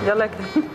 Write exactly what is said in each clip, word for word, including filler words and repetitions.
يلا كده.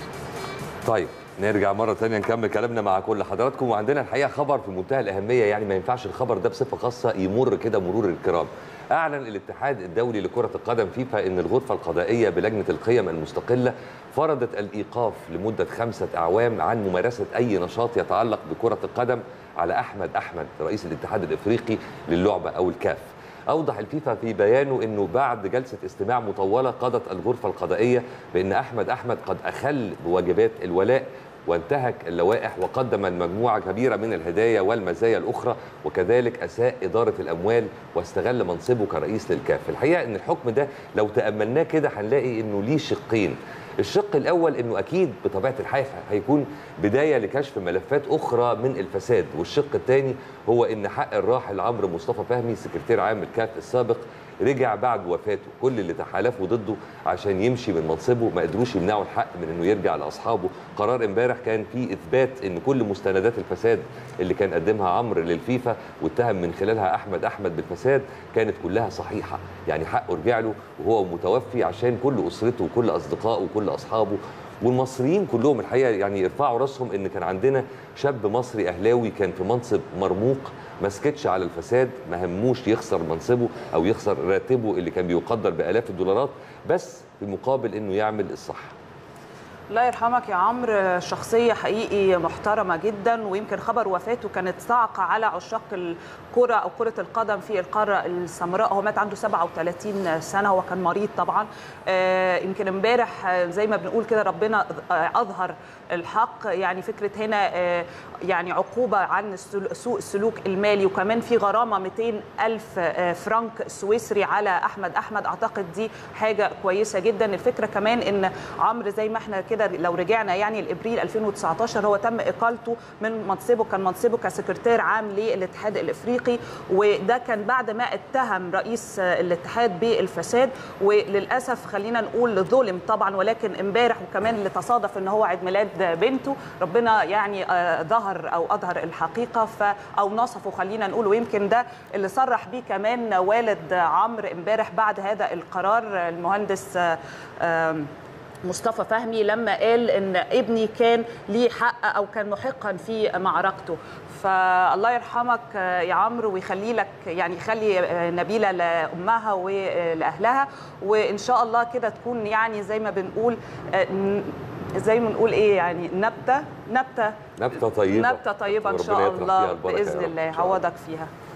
طيب نرجع مرة تانية نكمل كلامنا مع كل حضراتكم، وعندنا الحقيقة خبر في منتهى الأهمية، يعني ما ينفعش الخبر ده بصفة خاصة يمر كده مرور الكرام. أعلن الاتحاد الدولي لكرة القدم فيفا أن الغرفة القضائية بلجنة القيم المستقلة فرضت الإيقاف لمدة خمسة أعوام عن ممارسة أي نشاط يتعلق بكرة القدم على أحمد أحمد رئيس الاتحاد الإفريقي للعبة أو الكاف. أوضح الفيفا في بيانه أنه بعد جلسة استماع مطولة قضت الغرفة القضائية بأن أحمد أحمد قد أخل بواجبات الولاء وانتهك اللوائح وقدم مجموعة كبيرة من الهدايا والمزايا الأخرى، وكذلك أساء إدارة الأموال واستغل منصبه كرئيس للكاف. الحقيقة أن الحكم ده لو تأملناه كده هنلاقي أنه ليه شقين. الشق الأول أنه أكيد بطبيعة الحال هيكون بداية لكشف ملفات أخرى من الفساد، والشق الثاني هو أن حق الراحل عمرو مصطفى فهمي سكرتير عام الكاف السابق رجع بعد وفاته. كل اللي تحالفوا ضده عشان يمشي من منصبه ما قدروش يمنعوا الحق من انه يرجع لاصحابه. قرار امبارح كان فيه اثبات ان كل مستندات الفساد اللي كان قدمها عمرو للفيفا واتهم من خلالها احمد احمد بالفساد كانت كلها صحيحه، يعني حقه رجع له وهو متوفي عشان كل اسرته وكل اصدقائه وكل اصحابه والمصريين كلهم الحقيقه يعني يرفعوا راسهم ان كان عندنا شاب مصري اهلاوي كان في منصب مرموق ما سكتش على الفساد، ما هموش يخسر منصبه او يخسر راتبه اللي كان بيقدر بالاف الدولارات بس في مقابل انه يعمل الصح. الله يرحمك يا عمرو، شخصية حقيقي محترمة جدا، ويمكن خبر وفاته كانت صاعقة على عشاق الكرة أو كرة القدم في القارة السمراء. هو مات عنده سبعة وثلاثين سنة، هو كان مريض طبعا. يمكن امبارح زي ما بنقول كده ربنا أظهر الحق، يعني فكرة هنا يعني عقوبة عن سوء السلوك المالي، وكمان في غرامة مئتين ألف فرنك سويسري على أحمد أحمد. أعتقد دي حاجة كويسة جدا. الفكرة كمان إن عمرو زي ما احنا كده لو رجعنا يعني لابريل ألفين وتسعطاشر هو تم اقالته من منصبه، كان منصبه كسكرتير عام للاتحاد الافريقي، وده كان بعد ما اتهم رئيس الاتحاد بالفساد، وللاسف خلينا نقول ظلم طبعا. ولكن امبارح وكمان اللي تصادف ان هو عيد ميلاد بنته ربنا يعني ظهر او اظهر الحقيقه ف او نصفه خلينا نقول، ويمكن ده اللي صرح بيه كمان والد عمرو امبارح بعد هذا القرار المهندس مصطفى فهمي لما قال ان ابني كان ليه حق او كان محقا في معركته. فالله يرحمك يا عمرو ويخلي لك يعني يخلي نبيله لامها ولاهلها، وان شاء الله كده تكون يعني زي ما بنقول زي ما بنقول ايه يعني نبته نبته نبته طيبه نبته طيبه ان شاء الله باذن الله يعوضك فيها.